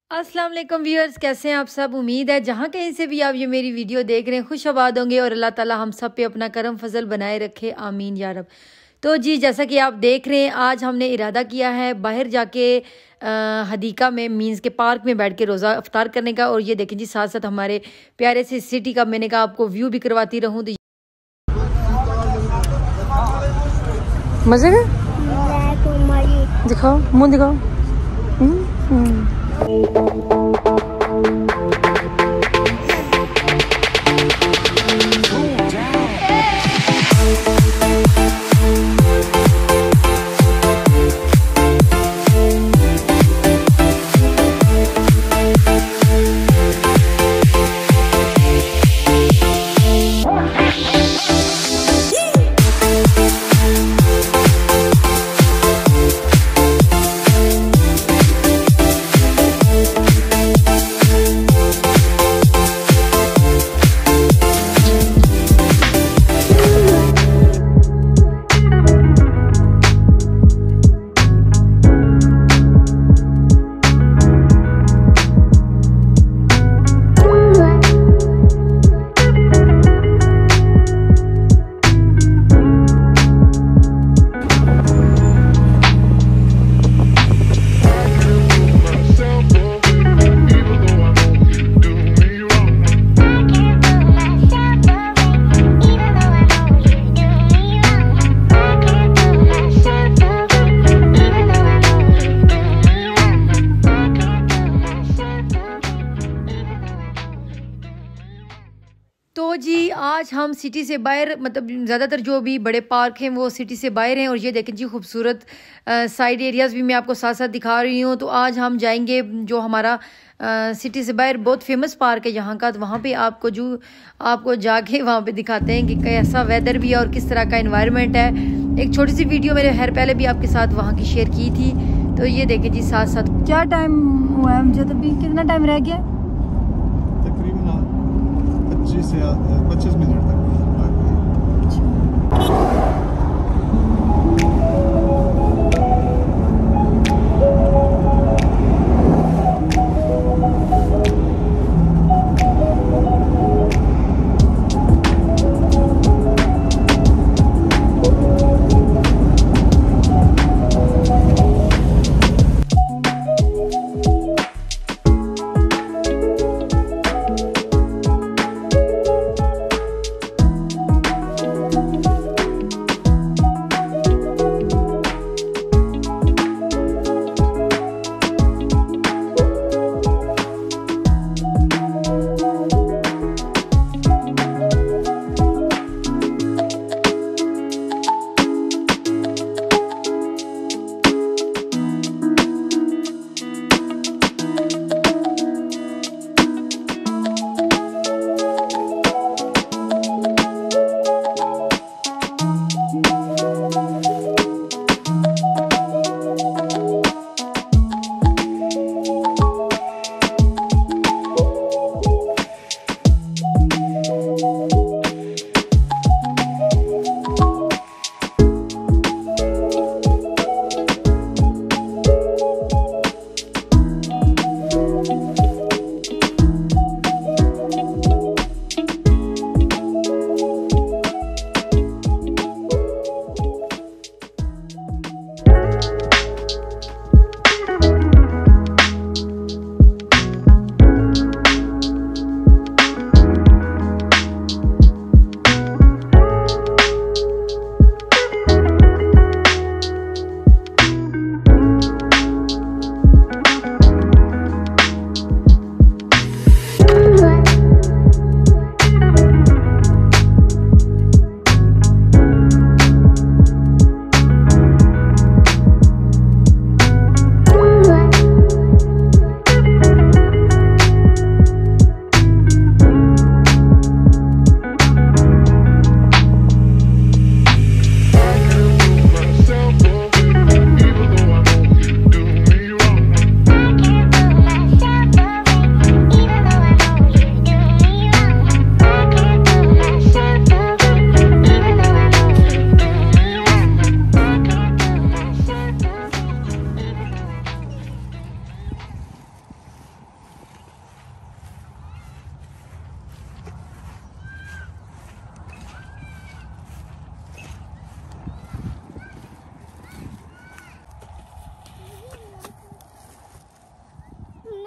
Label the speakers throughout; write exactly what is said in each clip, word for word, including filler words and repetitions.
Speaker 1: अस्सलाम वालेकुम व्यूअर्स, कैसे हैं आप सब। उम्मीद है जहाँ कहीं से भी आप ये मेरी वीडियो देख रहे हैं खुश आबाद होंगे और अल्लाह ताला हम सब पे अपना करम फजल बनाए रखे, आमीन या रब। तो जी जैसा कि आप देख रहे हैं, आज हमने इरादा किया है बाहर जाके हदीका में मीन्स के पार्क में बैठ के रोज़ा अफ्तार करने का। और ये देखें जी साथ साथ हमारे प्यारे से सिटी का मैंने कहा आपको व्यू भी करवाती रहूँ। तो मज़े का दिखाओ, मुँह दिखाओ। तो जी आज हम सिटी से बाहर, मतलब ज़्यादातर जो भी बड़े पार्क हैं वो सिटी से बाहर हैं। और ये देखें जी खूबसूरत साइड एरियाज़ भी मैं आपको साथ साथ दिखा रही हूँ। तो आज हम जाएंगे जो हमारा आ, सिटी से बाहर बहुत फेमस पार्क है यहाँ का। तो वहाँ पे आपको जो आपको जाके वहाँ पे दिखाते हैं कि कैसा वेदर भी है और किस तरह का इन्वायरमेंट है। एक छोटी सी वीडियो मेरे खैर पहले भी आपके साथ वहाँ की शेयर की थी। तो ये देखें जी साथ साथ क्या टाइम हुआ है मुझे, तभी कितना टाइम रह गया,
Speaker 2: पच्चीस से पच्चीस मिनट तक।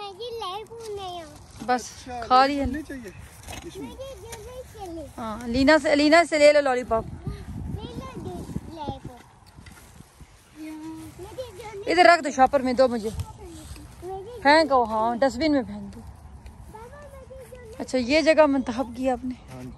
Speaker 1: बस खा लिया। हाँ लीना से लीना से ले लो लॉलीपॉप। इधर रख दो शॉपर में, दो मुझे फेंको। हाँ डस्टबिन में फेंक दो। अच्छा ये जगह मंतखब की आपने।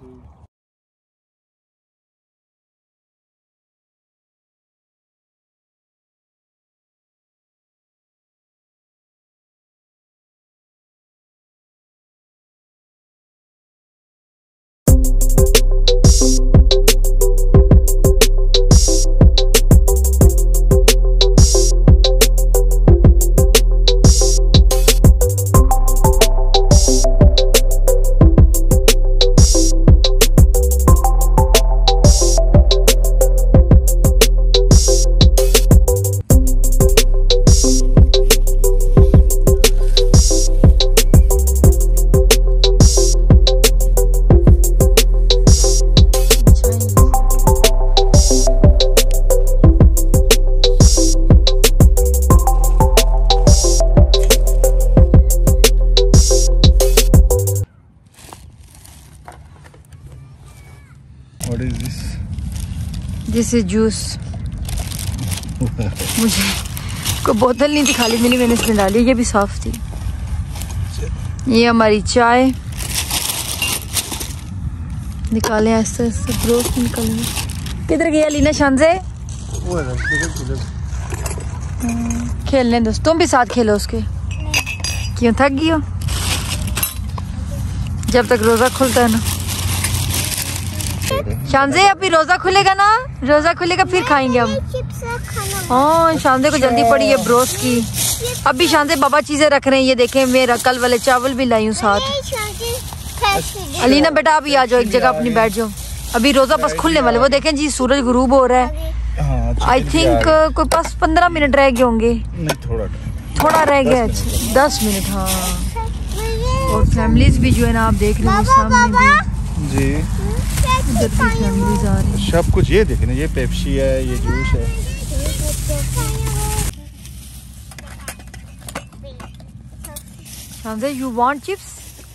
Speaker 2: What is this?
Speaker 1: This is juice. मुझे कोई बोतल नहीं थी, खाली मिली, मैंने इसमें डाली। ये भी साफ थी। ये हमारी चाय निकाले ऐसे ऐसे ब्रोस्ट निकालेंगे। किधर गया लीना शानजे? खेलने दो, तुम भी साथ खेलो उसके। क्यों थक गई हो? जब तक रोजा खुलता है ना। शानजे अभी रोजा खुलेगा ना, रोजा खुलेगा फिर खाएंगे हम। हाँ शानजे को जल्दी पड़ी है ब्रोस्ट की। अभी शानजे बाबा चीजें रख रहे हैं। ये देखें मेरा कल वाले चावल भी लाई हूँ साथ। अलीना बेटा अभी आ जाओ, एक जगह अपनी बैठ जाओ। अभी रोजा बस खुलने वाले। वो देखें जी सूरज गुरूब हो रहा है। आई थिंक कोई पास पंद्रह मिनट रह गए होंगे।
Speaker 2: थोड़ा
Speaker 1: थोड़ा रह गया, दस मिनट। हाँ और फैमिलीज भी जो है ना आप देख रहे हो सामने भी
Speaker 2: जी।
Speaker 1: इधर भी फैमिलीज आ रही है।
Speaker 2: सब कुछ ये देखें, ये पेप्सी है, ये जूस है।
Speaker 1: शानजे you want chips?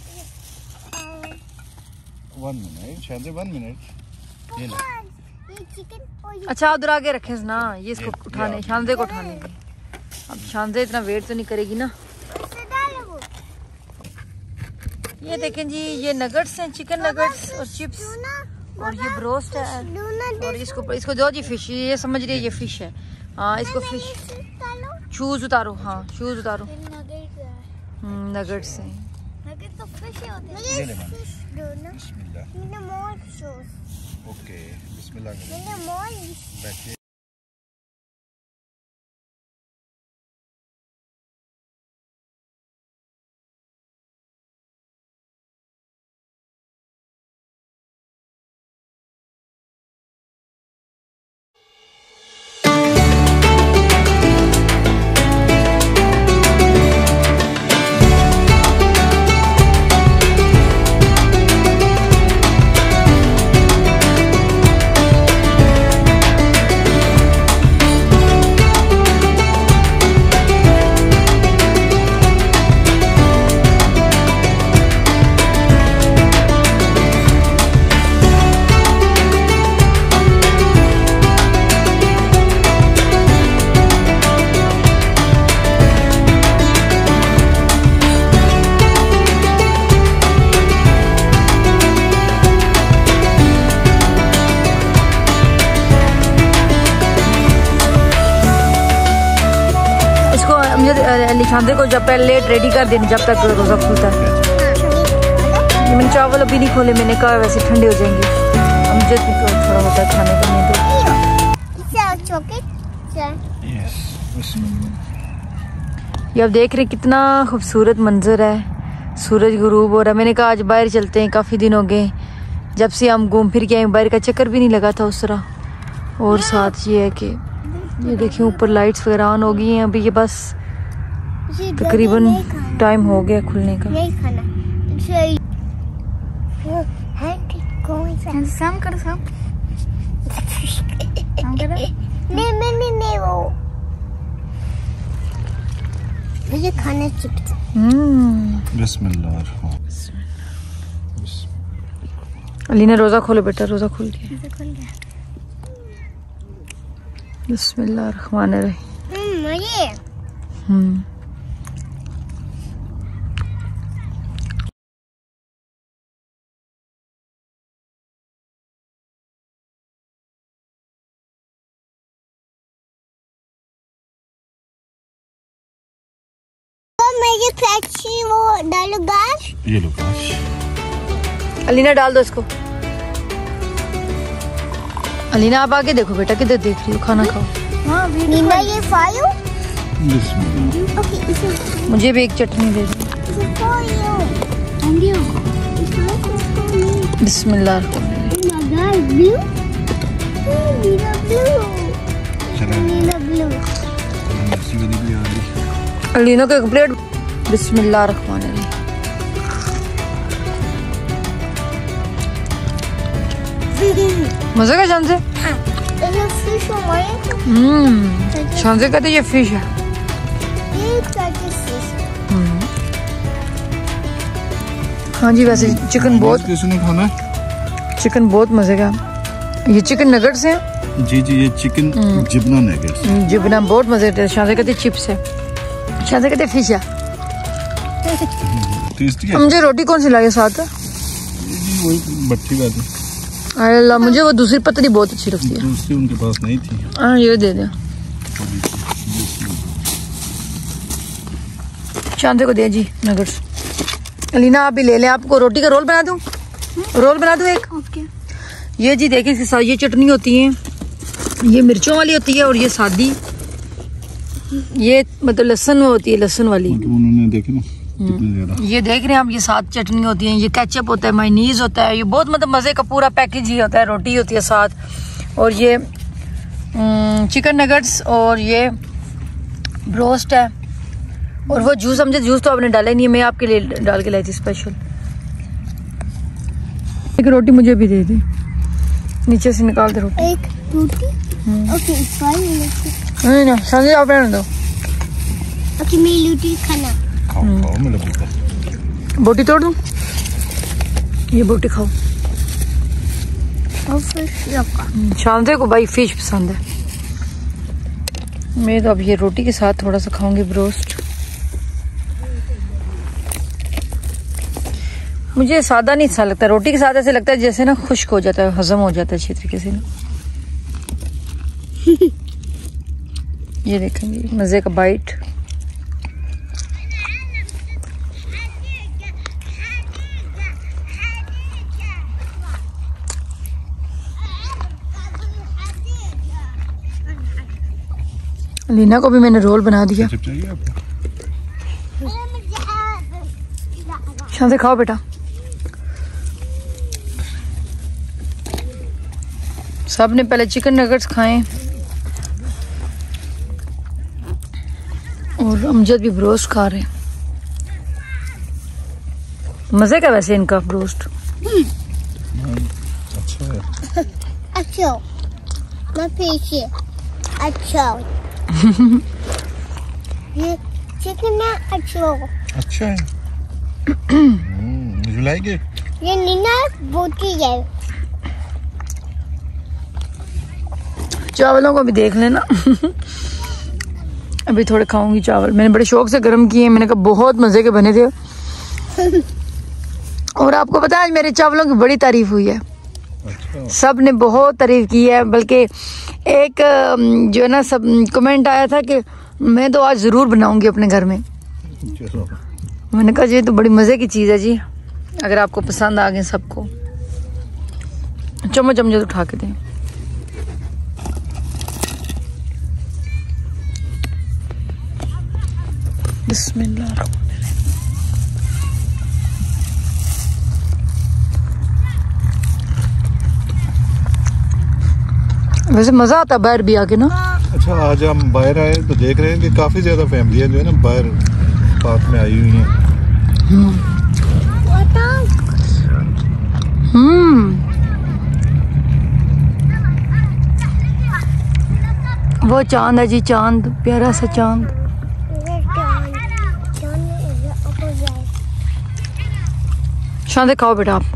Speaker 2: One minute शानजे, वन मिनट। ये ले।
Speaker 1: अच्छा उधर आगे रखे ना, ये इसको उठाने, शानजे को उठाने। अब शानजे इतना वेट तो नहीं करेगी ना। ये देखें जी, ये नगट्स हैं, चिकन नगट्स और चिप्स। और ये ब्रोस्ट है। और इसको इसको दो जी फिश। ये समझ रही है ये फिश है। हाँ इसको फिश। शूज उतारो। हाँ शूज उतारो। हम्म नगट्स हैं।
Speaker 2: ओके बिस्मिल्लाह बैठिए।
Speaker 1: शानजे को जब पहले लेट रेडी कर देनी जब तक रोजा खुलता है। मैंने चावल अभी नहीं खोले, मैंने कहा वैसे ठंडे हो जाएंगे। अब मुझे थोड़ा होता है खाने का नहीं तो। ये आप देख रहे हैं कितना खूबसूरत मंजर है। सूरज गुरूब हो रहा है। मैंने कहा आज बाहर चलते हैं, काफ़ी दिन हो गए जब से हम घूम फिर के आए। बाहर का चक्कर भी नहीं लगा था उस तरह। और साथ ये है कि ये देखिए ऊपर लाइट्स वगैरह ऑन हो गई हैं। अभी ये बस तकरीबन टाइम हो गया खुलने का।
Speaker 3: शाम कर शाम नहीं नहीं नहीं वो मुझे खाना चिप्स।
Speaker 1: हम्म
Speaker 2: बिस्मिल्लाह।
Speaker 1: अलीना रोजा खोलो बेटा, रोजा खोल दिया।
Speaker 3: खुल गया।
Speaker 1: बिस्मिल्लाह रहमान रहीम।
Speaker 3: हम्म मुझे
Speaker 1: हम्म
Speaker 3: मेरी फ्लैक्सी वो डालो गाश।
Speaker 2: ये लो गाश।
Speaker 1: अलीना डाल दो इसको। अलीना आप आगे देखो बेटा, किधर देख रही हो? खाना खाओ।
Speaker 3: हाँ नीना ये फायो।
Speaker 2: बिस्मिल्लाह।
Speaker 3: ओके इसे
Speaker 1: मुझे भी एक चटनी दे दो।
Speaker 3: इसे फायो। अंडियो।
Speaker 1: बिस्मिल्लाह।
Speaker 3: मगर ब्लू। नीना ब्लू।
Speaker 2: चलो
Speaker 3: नीना ब्लू।
Speaker 2: मिर्ची वाली भी आ गई।
Speaker 1: अलीना को एक प्लेट। बिस्मिल्लाह रहमान रहीम। मजा का शान से।
Speaker 3: ये फिश हमारे।
Speaker 1: हम्म शान से कहते ये फिश है।
Speaker 3: ये कहते फिश।
Speaker 1: हाँ जी, वैसे चिकन बहुत
Speaker 2: किसने खाना है?
Speaker 1: चिकन बहुत मजे का। ये चिकन नगेट्स हैं।
Speaker 2: जी जी, ये चिकन जिबना नगेट्स।
Speaker 1: जिबना बहुत मजे के। शान से कहते चिप्स है। शान से कहते फिश है।
Speaker 2: टेस्टी है।
Speaker 1: मुझे रोटी कौन सी लाई साथ?
Speaker 2: ये जी वही भट्टी वाली।
Speaker 1: अल्लाह, मुझे वो दूसरी पतली बहुत अच्छी लगती है।
Speaker 2: दूसरी उनके पास नहीं थी।
Speaker 1: हाँ ये दे दे। शांति को दे जी नगेट्स। अलीना आप भी ले लें। आपको रोटी का रोल बना दूं? रोल बना दूं एक?
Speaker 3: ओके।
Speaker 1: ये जी देखें, इसके साथ ये चटनी होती है, ये मिर्चों वाली होती है और ये सादी, ये मतलब लहसुन होती है, लहसुन वाली।
Speaker 2: मतलब उन्होंने देखे ना कितनी ज्यादा।
Speaker 1: ये देख रहे हैं आप, ये साथ चटनी होती है, ये केचप होता है, मायोनीज होता है, ये बहुत मतलब मजे का पूरा पैकेज ही होता है। रोटी होती है साथ, और ये चिकन नगेट्स, और ये ब्रोस्ट है, और वो जूस। समझे जूस तो आपने डाला नहीं है, मैं आपके लिए डाल के लाई थी स्पेशल। एक रोटी मुझे भी दे दी, नीचे से निकाल दे रोटी।
Speaker 3: एक रोटी। Okay fine.
Speaker 1: नहीं ना समझे, आप रहने दो।
Speaker 3: ओके मैं रोटी खाना।
Speaker 2: खाओ खाओ मेरा बेटा।
Speaker 1: बोटी तोड़ दूं? ये बोटी खाओ।
Speaker 3: और फिर लगा।
Speaker 1: शांति को भाई फिश पसंद है। मैं तो अब ये रोटी के साथ थोड़ा सा खाऊंगी ब्रोस्ट। मुझे सादा नहीं अच्छा लगता, रोटी के साथ ऐसे लगता है जैसे ना खुश्क हो जाता है, हजम हो जाता है अच्छी तरीके से ना। ये देखेंगे मजे का बाइट। लीना को भी मैंने रोल बना दिया।
Speaker 2: केचप चाहिए आपको?
Speaker 1: शांति खाओ बेटा। सब ने पहले चिकन नगेट्स खाए और अमजद भी ब्रोस्ट खा रहे हैं। मजे का वैसे इनका ब्रोस्ट।
Speaker 2: अच्छा है।
Speaker 3: अच्छा मैं पीछे। अच्छा ये चिकन ना अच्छा
Speaker 2: अच्छा है। You like it?
Speaker 3: ये नीना बोटी है।
Speaker 1: चावलों को भी देख लेना। अभी थोड़े खाऊंगी चावल, मैंने बड़े शौक से गर्म किए। मैंने कहा बहुत मजे के बने थे। और आपको पता है आज मेरे चावलों की बड़ी तारीफ हुई है।
Speaker 2: अच्छा।
Speaker 1: सब ने बहुत तारीफ की है, बल्कि एक जो है ना सब कमेंट आया था कि मैं तो आज जरूर बनाऊंगी अपने घर में।
Speaker 2: चलो।
Speaker 1: मैंने कहा ये तो बड़ी मजे की चीज है जी, अगर आपको पसंद आ गए सबको। चम्मच चम्मच उठा के दें। बिस्मिल्लाह। वैसे मजा आता है बाहर भी आके ना।
Speaker 2: अच्छा, आज हम बाहर आए तो देख रहे हैं कि काफी ज्यादा फैमिलियां जो है ना बाहर पार्क में आई हुई हैं।
Speaker 1: हम्म वो चांद है जी, चांद, प्यारा सा चांद। शांति खाओ बेटा आप।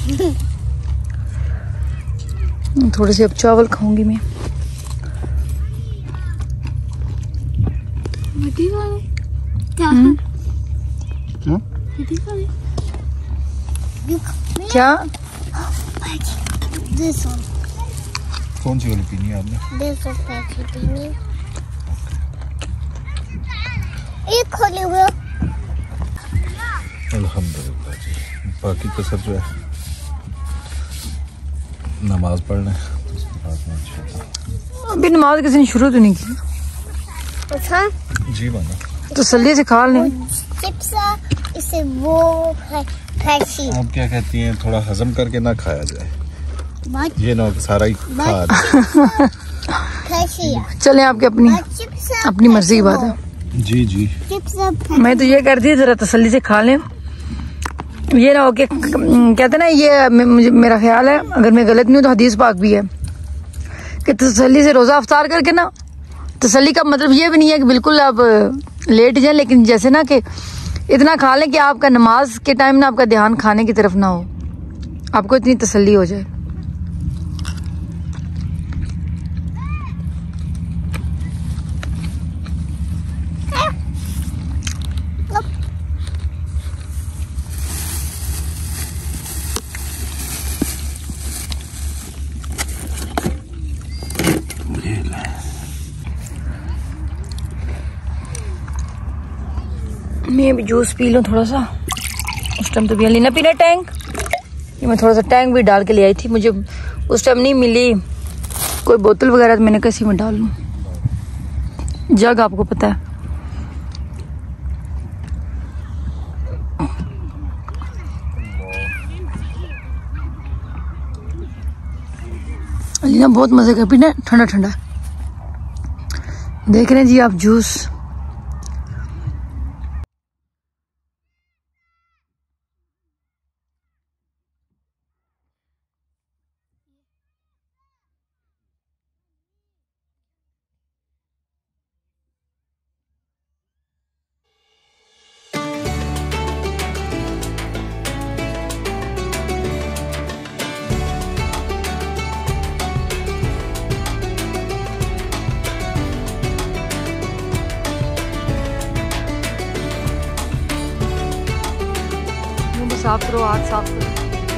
Speaker 1: थोड़े से अब चावल खाऊंगी मैं। क्या
Speaker 2: कौन सी वाली पीनी है आपने?
Speaker 3: पीनी एक खोले हुए।
Speaker 2: अल्हम्दुलिल्लाह जी। बाकी तो सब जो है नमाज पढ़ना है, उसके बाद में इंशाल्लाह।
Speaker 1: अभी नमाज किसी ने शुरू तो नहीं की।
Speaker 3: अच्छा
Speaker 2: जी माना
Speaker 1: तसल्ली से खा लें।
Speaker 3: चिप्स इसे वो फैशी
Speaker 2: आप क्या कहती हैं, थोड़ा हजम करके ना खाया जाए,
Speaker 3: मत
Speaker 2: ये ना कि सारा ही खा
Speaker 3: फैशी
Speaker 1: चले आपके अपनी
Speaker 3: चिप्स
Speaker 1: अपनी मर्जी की बात है।
Speaker 2: जी जी।
Speaker 3: चिप्स
Speaker 1: मैं तो ये करती है जरा तसल्ली से खा लें, ये ना हो कि कहते ना, ये मुझे मेरा ख्याल है, अगर मैं गलत नहीं हूँ तो हदीस पाक भी है कि तसल्ली से रोजा अफ्तार करके ना, तसल्ली का मतलब ये भी नहीं है कि बिल्कुल आप लेट जाए, लेकिन जैसे ना कि इतना खा लें कि आपका नमाज के टाइम ना आपका ध्यान खाने की तरफ ना हो, आपको इतनी तसल्ली हो जाए। मैं भी जूस पी लूँ थोड़ा सा, उस टाइम तो भी लेना पीना टैंक, ये मैं थोड़ा सा टैंक भी डाल के ले आई थी, मुझे उस टाइम नहीं मिली कोई बोतल वगैरह, तो मैंने कैसी में डाल लूँ, जग आपको पता है। अलीना बहुत मजे का पीना, ठंडा ठंडा देख रहे हैं जी आप जूस। साफ करो, हाथ साफ करो।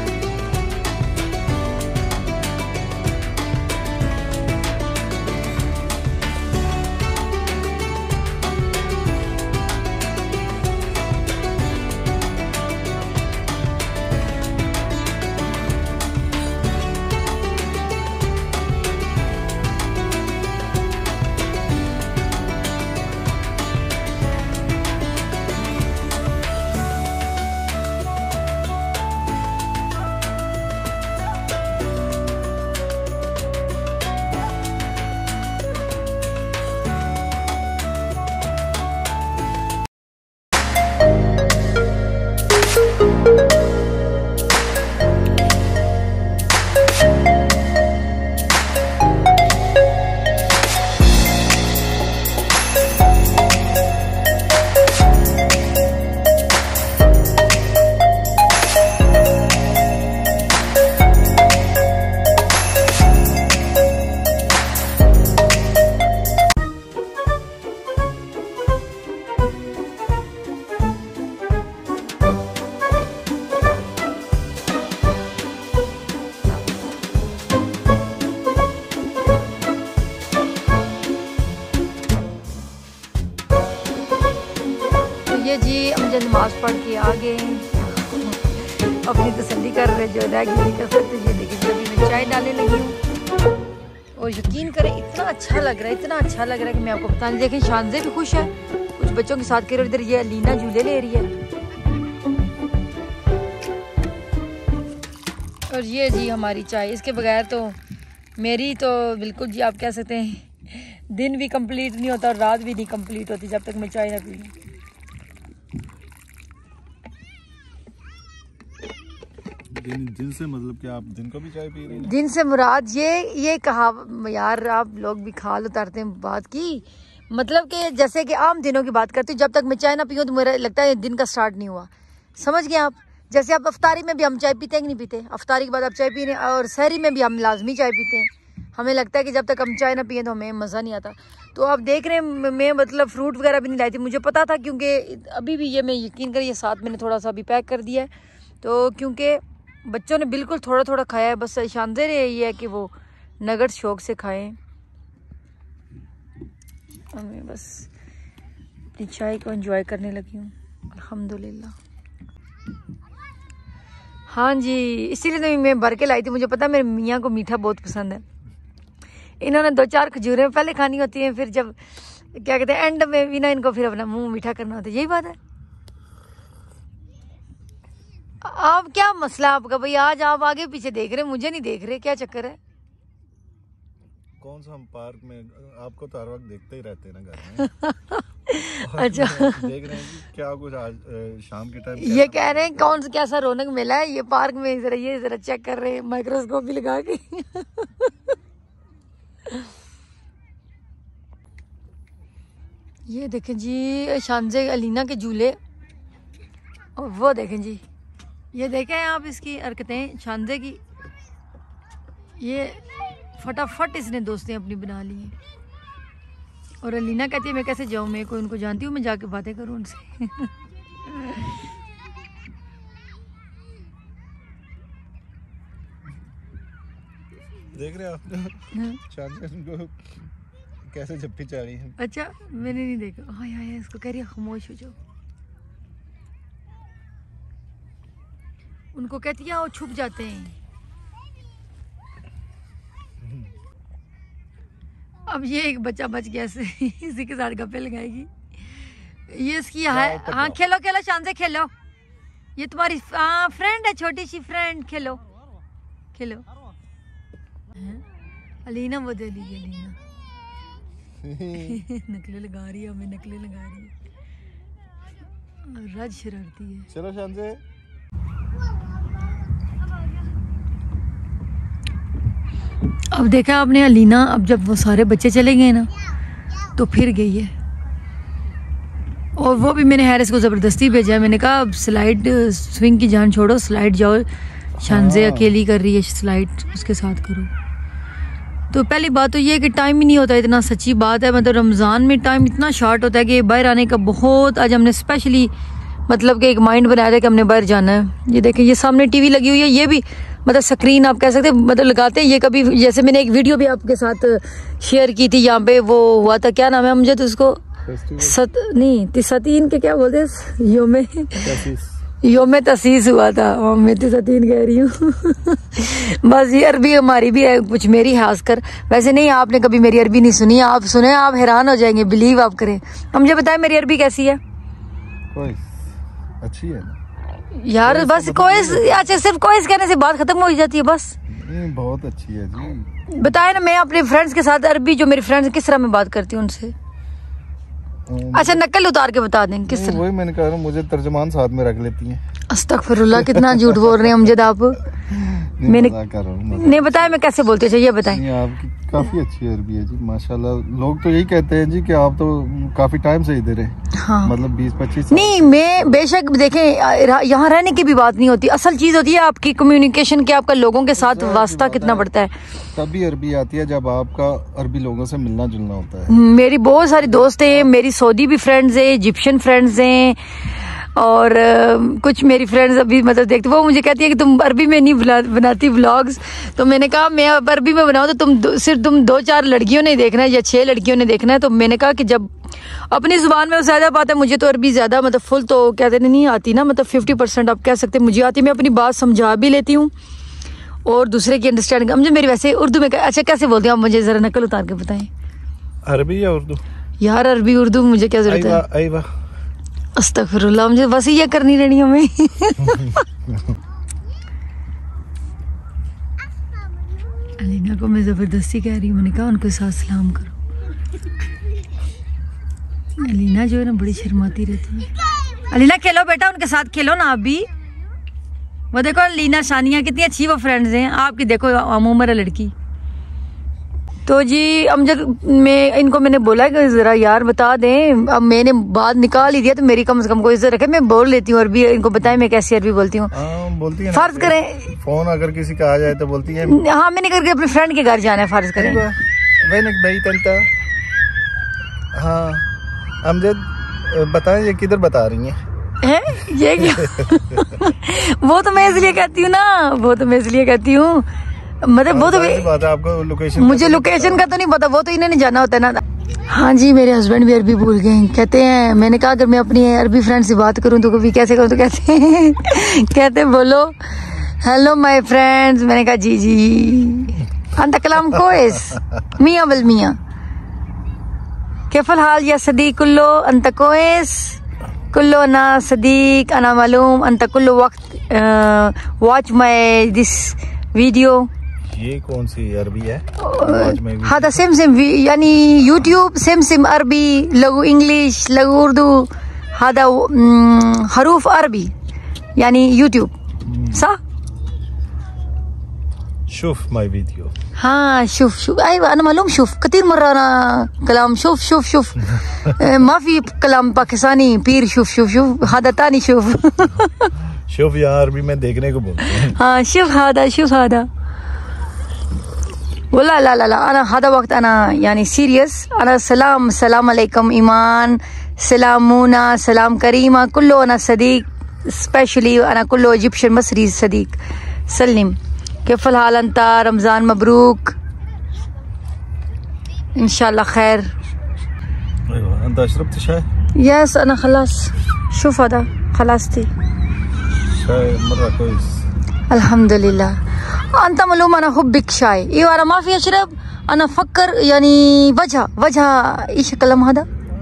Speaker 1: ये जी हम जब नमाज पढ़ के आ गए अपनी तसल्ली कर रहे जो रह गई कसरत, तो ये देखिए अभी मैं चाय डालने लगी हूँ और यकीन करें इतना अच्छा लग रहा है, इतना अच्छा लग रहा है कि मैं आपको बता नहीं। देखें शानजे भी खुश है, कुछ बच्चों के साथ के इधर ये अलीना झूले ले रही है, और ये जी हमारी चाय, इसके बगैर तो मेरी तो बिल्कुल जी आप कह सकते हैं दिन भी कंप्लीट नहीं होता और रात भी नहीं कंप्लीट होती जब तक मैं चाय ना पी लूँ।
Speaker 2: दिन, दिन से मतलब कि आप दिन को भी चाय पी रही हैं?
Speaker 1: दिन से मुराद ये ये कहा यार, आप लोग भी खाल उतारते हैं बात की, मतलब कि जैसे कि आम दिनों की बात करती हूँ, जब तक मैं चाय ना पीऊँ तो मेरा लगता है दिन का स्टार्ट नहीं हुआ, समझ गए आप। जैसे आप अफ्तारी में भी हम चाय पीते हैं कि नहीं पीते? अफ्तारी के बाद आप चाय पी रहे हैं और सहरी में भी हम लाजमी चाय पीते हैं। हमें लगता है कि जब तक हम चाय ना पिए तो हमें मज़ा नहीं आता। तो आप देख रहे हैं मैं मतलब फ्रूट वगैरह भी नहीं लाई थी, मुझे पता था क्योंकि अभी भी ये मैं यकीन करिए साथ मैंने थोड़ा सा अभी पैक कर दिया है। तो क्योंकि बच्चों ने बिल्कुल थोड़ा थोड़ा खाया है, बस शानदार है ये है कि वो नगट शौक से खाएं। मैं बस अपनी चाय को एंजॉय करने लगी हूँ अल्हम्दुलिल्लाह। हाँ जी, इसीलिए तो मैं भर के लाई थी, मुझे पता मेरे मियाँ को मीठा बहुत पसंद है। इन्होंने दो चार खजूरें पहले खानी होती हैं, फिर जब क्या कहते हैं एंड में भी ना इनको फिर अपना मुंह मीठा करना होता है। यही बात है। आप क्या मसला आपका भाई? आज आप आगे पीछे देख रहे, मुझे नहीं देख रहे, क्या चक्कर है?
Speaker 2: कौन सा हम पार्क में, आपको तो हर वक्त देखते ही रहते हैं ना घर में।
Speaker 1: अच्छा
Speaker 2: देख रहे हैं कि क्या कुछ आज शाम के टाइम
Speaker 1: ये कह रहे हैं कौन सा कैसा रौनक मिला है ये पार्क में, जरा ये जरा चेक कर रहे हैं माइक्रोस्कोप भी लगा के। ये देखें जी शानजे अलीना के झूले, और वो देखें जी, ये देखें आप इसकी हरकतें शानजे की। ये फटाफट इसने दोस्तें अपनी बना ली हैं। और अलीना कहती है मैं कैसे जाऊँ, मैं कोई उनको जानती हूँ, मैं जाके बातें करूँ उनसे।
Speaker 2: देख रहे हैं आप शानजे को कैसे झप्पी चाह रही है।
Speaker 1: अच्छा मैंने नहीं देखा। हाँ हाँ इसको कह रही है खामोश हो जाओ, उनको कहती है वो छुप जाते हैं। अब ये एक बच्चा बच गया से इसी के साथ गप्पे लगाएगी। ये इसकी है। हाँ खेलो खेलो शान से खेलो, ये तुम्हारी हाँ फ्रेंड है, छोटी सी फ्रेंड, खेलो खेलो। अलीना वो दे लीजिए, अलीना नकले लगा रही है, हमें नकले लगा रही है, रज शरारती है।
Speaker 2: चलो शान से।
Speaker 1: अब देखा आपने अलीना, अब जब वो सारे बच्चे चले गए ना तो फिर गई है। और वो भी मैंने हैरिस को ज़बरदस्ती भेजा है, मैंने कहा अब स्लाइड स्विंग की जान छोड़ो, स्लाइड जाओ, शानजे अकेली कर रही है स्लाइड, उसके साथ करो। तो पहली बात तो ये है कि टाइम ही नहीं होता इतना, सच्ची बात है। मतलब रमज़ान में टाइम इतना शॉर्ट होता है कि बाहर आने का बहुत, आज हमने स्पेशली मतलब कि एक माइंड बनाया था कि हमने बाहर जाना है। ये देखें ये सामने टीवी लगी हुई है, ये भी मतलब स्क्रीन आप कह सकते हैं मतलब लगाते हैं। ये कभी जैसे मैंने एक वीडियो भी आपके साथ शेयर की थी, यहाँ पे वो हुआ था, क्या नाम है मुझे तो उसको सत नहीं सतीन के क्या बोलते हैं, योमे योमे तसीस हुआ था, मैं तो सतीन कह रही हूँ। बस ये अरबी हमारी भी है कुछ, मेरी खास कर। वैसे नहीं आपने कभी मेरी अरबी नहीं सुनी, आप सुने आप हैरान हो जाएंगे, बिलीव आप करें। अब मुझे बताएं मेरी अरबी कैसी है?
Speaker 2: अच्छी है
Speaker 1: यार, बस कोइस, अच्छा सिर्फ कोइस कहने से बात खत्म हो जाती है बस।
Speaker 2: बहुत अच्छी है जी।
Speaker 1: बताए ना, मैं अपने फ्रेंड्स के साथ अरबी, जो मेरे फ्रेंड्स किस तरह मैं बात करती हूँ उनसे। अच्छा नकल उतार के बता दें किस तरह।
Speaker 2: वही मैंने कहा मुझे तर्जमान साथ में रख लेती हैं।
Speaker 1: अस्तगफिरुल्लाह, कितना झूठ बोल रहे हैं अमजद आप। मैंने नहीं बताया मैं कैसे बोलती हूँ, ये बताएं।
Speaker 2: आपकी काफी अच्छी अरबी है जी माशाल्लाह। लोग तो यही कहते हैं जी कि आप तो काफी टाइम से इधर है। हाँ। मतलब बीस पच्चीस।
Speaker 1: नहीं मैं बेशक देखें यहाँ रहने की भी बात नहीं होती, असल चीज होती है आपकी कम्युनिकेशन की, आपका लोगों के साथ वास्ता कितना बढ़ता है। तभी
Speaker 2: अरबी आती है जब आपका अरबी लोगों से मिलना जुलना होता है।
Speaker 1: मेरी बहुत सारी दोस्त है, मेरी सऊदी भी फ्रेंड्स है, इजिप्शियन फ्रेंड्स हैं, और uh, कुछ मेरी फ्रेंड्स अभी मतलब देखते, वो मुझे कहती है कि तुम अरबी में नहीं बनाती व्लॉग्स। तो मैंने कहा मैं अब अरबी में बनाऊँ तो तुम सिर्फ तुम दो चार लड़कियों ने देखना है या छह लड़कियों ने देखना है। तो मैंने कहा कि जब अपनी जुबान में ज्यादा बात है, मुझे तो अरबी ज्यादा मतलब फुल तो कहते नहीं आती ना, मतलब फिफ्टी परसेंट आप कह सकते मुझे आती, मैं अपनी बात समझा भी लेती हूँ और दूसरे की अंडरस्टैंडिंग। मुझे मेरी वैसे उर्दू में अच्छा कैसे बोलती हूँ आप मुझे जरा नकल उतार के बताएं।
Speaker 2: अरबी या उर्दू?
Speaker 1: यार अरबी उर्दू मुझे क्या जरूरत है। अस्तगफिरुल्लाह, मुझे बस ये करनी रहनी हमें। अलीना को मैं जबरदस्ती कह रही हूँ, मैंने कहा उनको साथ सलाम करो। अलीना जो है ना बड़ी शर्माती रहती है। अलीना खेलो बेटा, उनके साथ खेलो ना आप भी। वो देखो अलीना शानिया कितनी अच्छी वो फ्रेंड्स हैं आपकी, देखो हम उम्र है लड़की। तो जी अमजद में इनको मैंने बोला कि जरा यार बता दें, अब मैंने बात निकाल ही दिया तो मेरी कम से कम कोई इज्जत रखे, मैं बोल लेती हूँ अरबी, इनको बताएं मैं कैसी अरबी बोलती हूँ।
Speaker 2: बोलती है
Speaker 1: फर्ज करें
Speaker 2: फोन अगर किसी का आ जाए तो बोलती है
Speaker 1: हाँ मैंने करके अपने फ्रेंड के घर जाना है, फर्ज करें
Speaker 2: भाई तंता। हाँ अमजद बताएं ये किधर बता रही हैं?
Speaker 1: है ये क्या वो तो मैं इसलिए कहती हूँ ना, वो तो मैं इसलिए कहती हूँ मतलब वो तो
Speaker 2: बात है, आपको लोकेशन
Speaker 1: मुझे लोकेशन का तो नहीं पता, वो तो इन्हें जाना होता है ना। हाँ जी मेरे हस्बैंड भी अरबी भूल गए, कहते हैं मैंने कहा अगर मैं अपनी अरबी फ्रेंड से बात करूँ तो कभी कैसे करूँ, तो कहते हैं कहते बोलो हेलो माय फ्रेंड्स, मैंने कहा जी जी अंत कलाम कोइस मियाँ बल मियाँ कैफल हाल या सदीक कुल्लो अंत कोइस कुल्लो ना सदीक अना मालूम अंत कुल्लो वक्त वॉच माय दिस वीडियो।
Speaker 2: ये कौन सी अरबी है?
Speaker 1: हाँ सेम सेम यानी यूट्यूब सेम सेम अरबी लगू इंग्लिश लगू उर्दू हादा हरूफ अरबी यानी यूट्यूब सा
Speaker 2: शुफ माय वीडियो।
Speaker 1: हाँ शुफ शुफ अयवा अना मालूम शुफ कतीर मर्रा ना कलाम शुफ शुफ शुफ माफी कलाम पाकिस्तानी पीर शुफ शुफ शुफ हादा तानी शुफ
Speaker 2: शुफ यार अरबी में देखने को बोलते हैं।
Speaker 1: हाँ शुफ हादा शुफ हादा वला ला ला ला अना हादा वक्त अना यानी सीरियस अना सलाम सलाम अलैकुम ईमान सलामूना सलाम करीमा कुल्लो अना सदीक स्पेशली अना कुल्लो इजिप्शियन मसरी सदीक सलीम कैफल हाल अंता रमजान मबरूक इंशाल्लाह खैर।
Speaker 2: अंत अशरबत शाय?
Speaker 1: यस अना खलास शुफ हादा खलास थी
Speaker 2: शाय मर्रा कोइस
Speaker 1: अल्हम्दुलिल्लाह अंत मालूम अना हुब्बिक शाय ये वाला माफी अशरब अना फक्कर यानी वजह वजह इश कलम हदा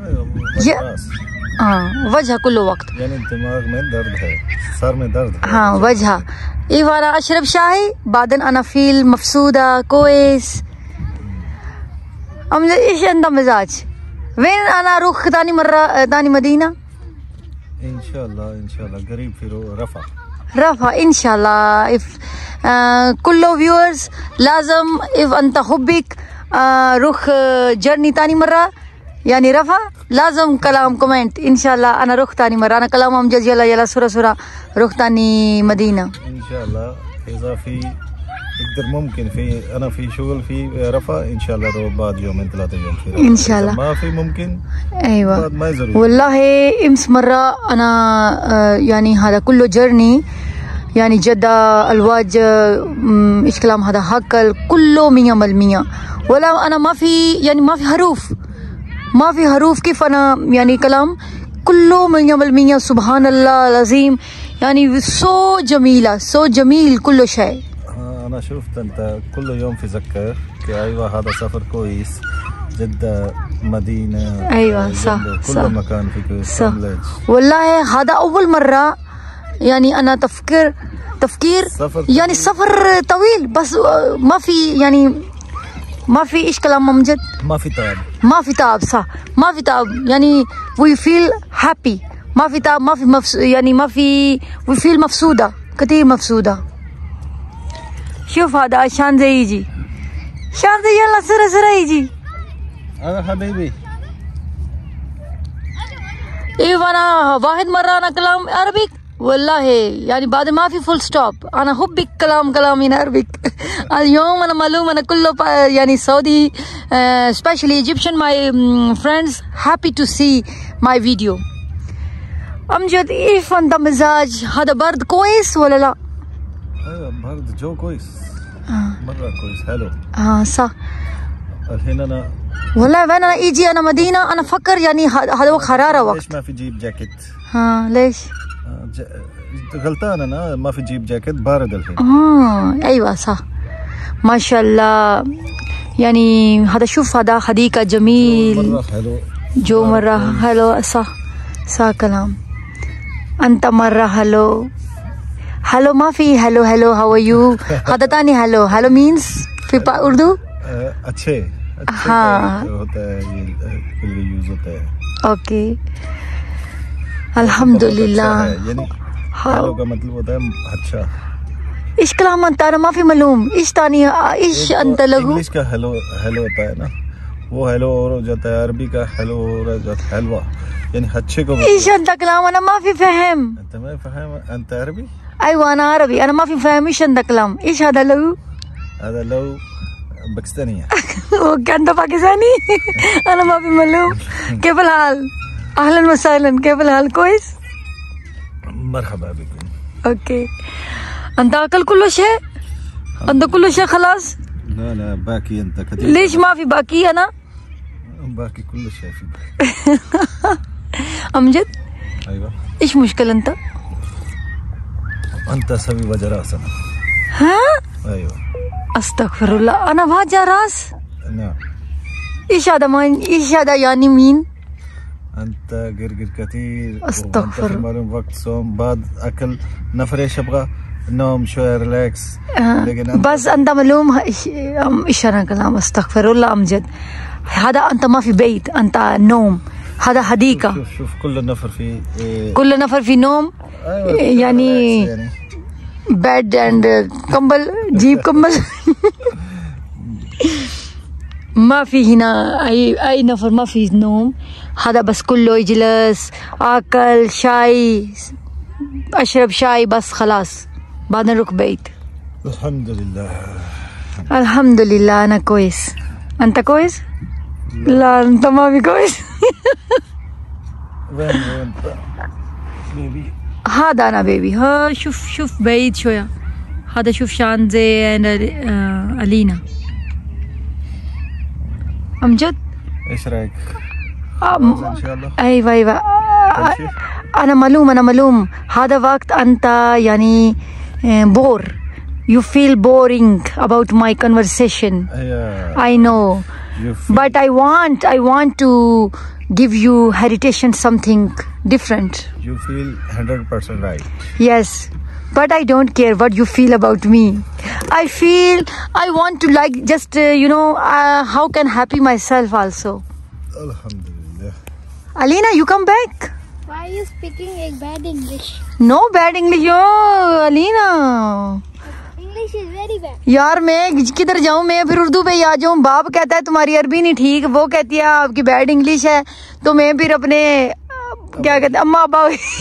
Speaker 1: हाँ वजह कुल्लो वक्त
Speaker 2: यानी दिमाग में दर्द है, सर में दर्द है।
Speaker 1: हाँ वजह ये वाला अशरब शाही बादन अना फील मफसूदा कोइस अमजद इश अंदा मिजाज वेन अना रुख तानी मर्रा तानी मदीना
Speaker 2: इंशाल्लाह इंशाल्लाह करीब फिरो रफा
Speaker 1: रफा इंशाल्लाह इफ कुल्लो व्यूअर्स लाजम इफ अंता हुब्बिक रुख जर्नी तानी मर्रा यानी रफा लाजम कलाम कमेंट इंशाल्लाह अना रुख तानी मर्रा अना कलाम अमजद यला यला सुरा सुरा रुख तानी मदीना
Speaker 2: इंशाल्लाह इज़ा फी इक़दर मुमकिन फी अना फी शुगल फी रफा इंशाल्लाह तो बाद यौम तलाता यौम फिर
Speaker 1: इंशाल्लाह
Speaker 2: मा फी मुमकिन
Speaker 1: अयवा
Speaker 2: बाद मैं जरूर
Speaker 1: वल्लाहि इम्स मर्रा अना यानी हदा कुल्लो जर्नी यानी जद्दा अलवाज इश कलाम हदा हकल कुल्लो मियाँ मल मियाँ वला अना माफी यानी माफी हरूफ माफी हरूफ की फना यानी कलाम कुल्लो मियाँ मल मियाँ सुबहान अल्लाह अज़ीम यानी सो जमीला सो जमील कुल्लो शय।
Speaker 2: أنا شفت أنت كل يوم في ذكر أيوة هذا سفر كويس جدة مدينة
Speaker 1: أيوة صح
Speaker 2: كل
Speaker 1: صح
Speaker 2: مكان في
Speaker 1: صح والله هذا أول مرة يعني أنا تفكر تفكير يعني سفر طويل بس ما في يعني ما في إيش كلام أمجد
Speaker 2: ما في تعب
Speaker 1: ما في تعب صح ما في تعب يعني we feel happy ما في تعب ما في مفس يعني ما في we feel مفسودة كتير مفسودة. شوف هذا شان زي يجي شان زي يلا سرة سرة يجي
Speaker 2: أنا حبيبي
Speaker 1: إيه أنا واحد مرة أنا كلام عربي والله يعني بعد ما في فول ستوب أنا حبك كلام كلام من عربي اليوم أنا معلوم أنا كله يعني سعودي uh, especially Egyptian my um, friends happy to see my video. أمجد إيه أنت مزاج هذا برد كويس ولا لا؟
Speaker 2: ايوه برد جو كويس مرة كويس حلو
Speaker 1: اه صح.
Speaker 2: الحين انا
Speaker 1: والله وين انا يجي انا مدينة انا افكر يعني هذا وقت حرارة وقت
Speaker 2: ليش ما في جيب جاكيت؟
Speaker 1: ها ليش؟
Speaker 2: ج... غلطان انا ما في جيب جاكيت بارد الحين.
Speaker 1: اه ايوه صح ما شاء الله يعني هذا شوف هذا حديقة جميل
Speaker 2: مرة حلو
Speaker 1: جو مرة حلو صح صح كلام انت مرة حلو hello माफी hello hello how are you हदा तानी हेलो हेलो मींस फिर उर्दू
Speaker 2: अच्छे
Speaker 1: हाँ
Speaker 2: होता है ये यूज होता है
Speaker 1: ओके अल्हम्दुलिल्लाह
Speaker 2: यानी हेलो का मतलब होता है अच्छा
Speaker 1: इश कलाम अंता अना माफी मलूम इश तानी इश अंत लगू।
Speaker 2: इंग्लिश का हेलो हेलो होता है ना, वो हेलो और हो जाता है, अरबी का हेलो हो जाता है हलवा, यानी अच्छे को।
Speaker 1: इश अंत कलाम अना माफी फहम
Speaker 2: अंत मैं फहम अंत अरबी
Speaker 1: ايوه انا عربي انا ما في فاهم ايش عندك كلام ايش هذا لو
Speaker 2: هذا لو باكستانية
Speaker 1: وكان ده باكستاني انا ما في معلوم كيف الحال اهلا وسهلا كيف الحال كويس
Speaker 2: مرحبا بكم
Speaker 1: اوكي انت اكل كل شيء انت كل شيء خلاص
Speaker 2: لا لا باقي انت كثير
Speaker 1: ليش ما في باقي انا
Speaker 2: باقي كل شيء في باقي
Speaker 1: امجد
Speaker 2: ايوه
Speaker 1: ايش مشكلة انت
Speaker 2: انت سوي وجه راسنا
Speaker 1: ها
Speaker 2: ايوه
Speaker 1: استغفر الله انا وجه راس
Speaker 2: نعم
Speaker 1: ايش هذا ما ايش هذا يعني مين
Speaker 2: انت قرقر كثير
Speaker 1: استغفر
Speaker 2: معلوم وقت صوم بعد اكل نفر ايش ابغى نوم شويه ريلاكس
Speaker 1: آه. بس انت معلوم ايش ايش انا كلام استغفر الله امجد هذا انت ما في بيت انت نوم هذا حديقة
Speaker 2: شوف شوف كل النفر في إيه
Speaker 1: كل نفر في نوم
Speaker 2: أيوة
Speaker 1: يعني, يعني بيد اند كمبل جيب كمبل ما في هنا اي اي نفر ما في نوم هذا بس كله يجلس اكل شاي اشرب شاي بس خلاص بعد نروح بيت.
Speaker 2: الحمد لله
Speaker 1: الحمد لله انا كويس انت كويس لا انت ما في كويس
Speaker 2: وين وين بيبي
Speaker 1: هذا انا بيبي ها شوف شوف بعيد شويه هذا شوف شانزي ألينا امجد
Speaker 2: ايش رايك
Speaker 1: أم...
Speaker 2: ان شاء الله
Speaker 1: ايوه ايوه انا ملوم انا ملوم هذا وقت انت يعني بور you feel boring about my conversation
Speaker 2: yeah.
Speaker 1: I know but I want I want to give you heritage and something different.
Speaker 2: You feel one hundred percent right.
Speaker 1: Yes, but I don't care what you feel about me. I feel I want to like just uh, you know uh, how can happy myself also.
Speaker 2: Alhamdulillah.
Speaker 1: Alina, you come back.
Speaker 3: Why are you speaking a bad English?
Speaker 1: No bad English, oh Alina.
Speaker 3: English is very bad.
Speaker 1: यार मैं किधर जाऊँ मैं फिर उर्दू पे आ जाऊँ बाप कहता है तुम्हारी अरबी नहीं ठीक वो कहती है आपकी बैड इंग्लिश है तो मैं फिर अपने क्या कहते हैं अम्मा अब्बा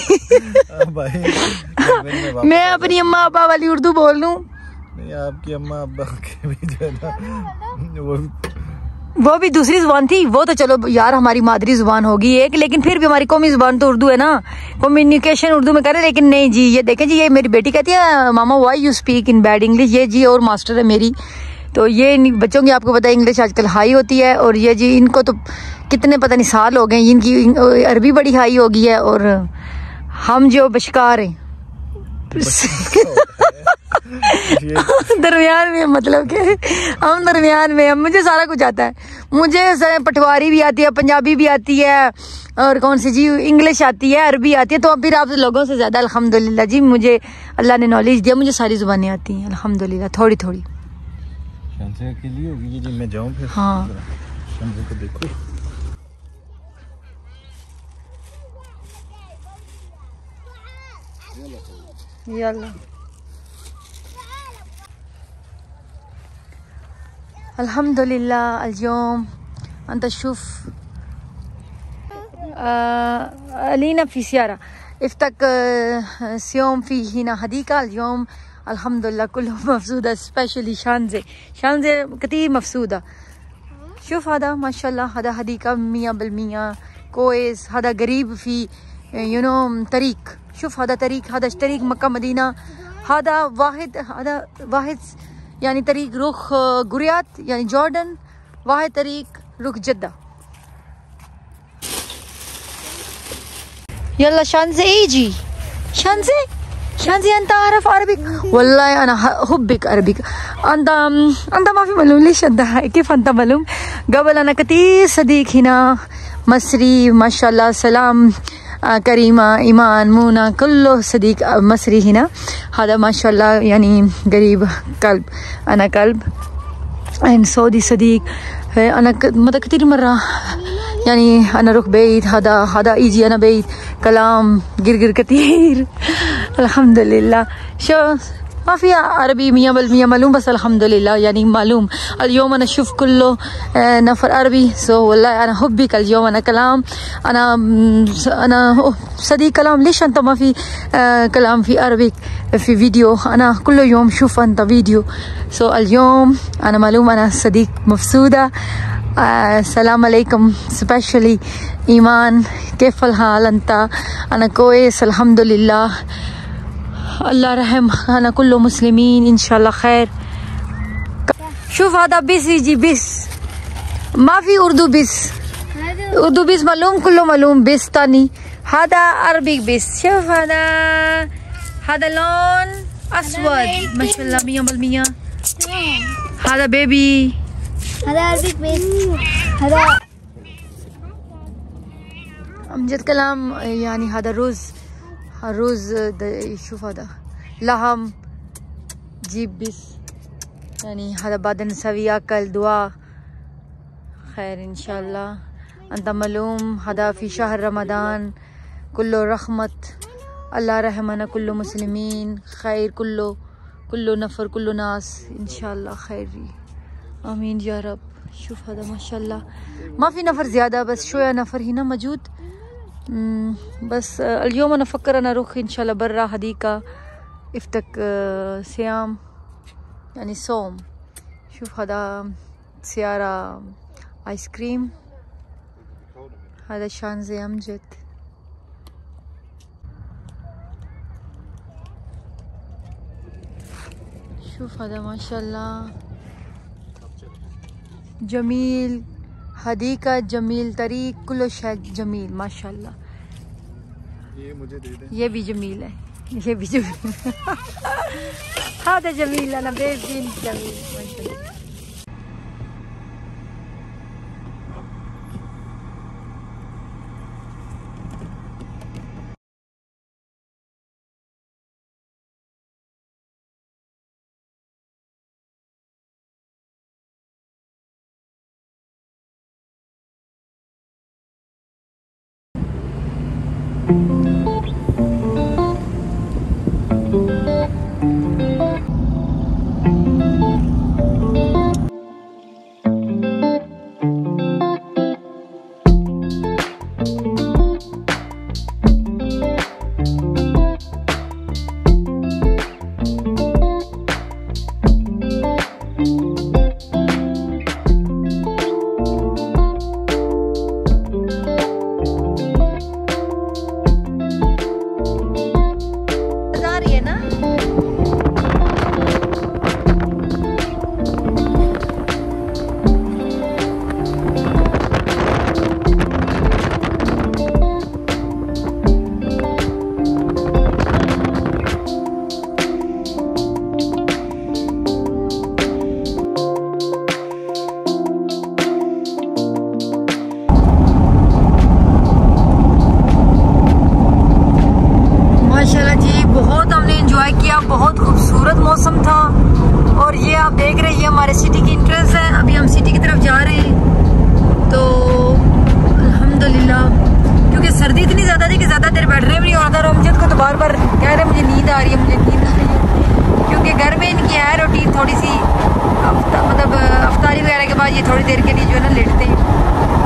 Speaker 1: मैं अपनी अम्मा अब्बा वाली उर्दू बोल लूँ
Speaker 2: नहीं आपकी अम्मा अब्बा के भी जो है ना वो
Speaker 1: वो भी दूसरी जुबान थी वो तो चलो यार हमारी मादरी जुबान होगी एक लेकिन फिर भी हमारी कौमी जुबान तो उर्दू है ना कम्युनिकेशन उर्दू में करे लेकिन नहीं जी ये देखें जी ये मेरी बेटी कहती है mama why you speak in bad English ये जी और मास्टर है मेरी तो ये बच्चों की आपको पता है इंग्लिश आजकल हाई होती है और ये जी इनको तो कितने पता नहीं साल हो गए इनकी अरबी बड़ी हाई हो गई है और हम जो बशकार हैं दरमियान में मतलब के हम दरमियान में हम मुझे सारा कुछ आता है मुझे पटवारी भी आती है पंजाबी भी आती है और कौन सी जी इंग्लिश आती है अरबी आती है तो फिर आप लोगों से ज़्यादा अल्हम्दुलिल्लाह जी मुझे अल्लाह ने नॉलेज दिया मुझे सारी ज़ुबानें आती हैं अल्हम्दुलिल्लाह थोड़ी थोड़ी
Speaker 2: के लिए होगी जी मैं जाऊं फिर
Speaker 1: हाँ
Speaker 2: को देखो
Speaker 1: يلا الحمد لله اليوم أنت شوف آه ألينا في سيارة افتك آه سيوم في هنا حديقة اليوم الحمد لله كلهم مفسودة سبيشلي شانزي شانزي كتير مفسودة شوف هذا ما شاء الله هذا حديقة مية بالمية كويس هذا قريب في يو نو طريق شوف هذا طريق هذا طريق مكة مدينة هذا واحد هذا واحد يعني طريق رخ قريات يعني جوردن واحد طريق رخ جدة يلا شانزي ايجي شانزي شانزي انت اعرف عربي والله انا حبك عربي انت انت ما في معلوم ليش انت كيف انت معلوم قبل انا كثير صديق هنا مصري ما شاء الله سلام كريمة إيمان مونا كله صديق مصري هنا هذا ما شاء الله يعني قريب قلب أنا قلب إن سعودي صديق أنا متى كثير مرة يعني أنا أروح بيت هذا هذا يجي أنا بيت كلام قرقر كثير الحمد لله شو माफ़ी अरबी मियाँ बल मियाँ मालूम बस अल्हम्दुलिल्लाह यानी मालूम اليوم أنا أشوف كله نفر عربي so والله أنا أحبك اليوم أنا كلام أنا أنا صديق كلام ليش أنت ما في كلام في عربي في فيديو أنا كل يوم شوف أنت فيديو so اليوم أنا معلوم أنا صديق مفسودة السلام عليكم سبيشالي إيمان كيف الحال أنت أنا كويس الحمد لله الله رحم أنا كله مسلمين إن شاء الله خير شوف هذا بس يجي بس ما في أردو بس أردو بس معلوم كله معلوم بس تاني هذا عربي بس شوف هذا هذا لون أسود ما شاء الله مية بالمية هذا بيبي
Speaker 3: هذا عربي بس هذا
Speaker 1: أمجد كلام يعني هذا رز الرز شوف هذا لحم جيب بس يعني هذا بعد نسوي أكل دعاء خير إن شاء الله أنت معلوم هذا في شهر رمضان كله رحمة الله رحمنا كله مسلمين خير كله كله نفر كله ناس إن شاء الله خير آمين يا رب شوف هذا ما شاء الله ما في نفر زيادة بس شوية نفر هنا موجود بس اليوم أنا أفكر أنا أروح إن شاء الله برا حديقة افتك صيام يعني صوم شوف هذا سيارة آيس كريم هذا شانزي أمجد شوف هذا ما شاء الله جميل حديقة جميل طريق كله شيء جميل ما شاء الله
Speaker 2: ये मुझे दे दें
Speaker 1: ये भी जमील है ये भी जमील هذا جميل أنا بيبين جميل ما شاء الله बहुत खूबसूरत मौसम था और ये आप देख रहे हैं ये हमारे सिटी की एंट्रेंस है अभी हम सिटी की तरफ जा रहे हैं तो अल्हम्दुलिल्लाह क्योंकि सर्दी इतनी ज़्यादा थी कि ज़्यादा देर बैठ रहे भी नहीं और अमजद को तो बार बार कह रहे मुझे नींद आ रही है मुझे नींद आ रही है क्योंकि घर में इनकी है रूटीन थोड़ी सी मतलब अफ्तारी वगैरह के बाद ये थोड़ी देर के लिए जो है ना लेटते हैं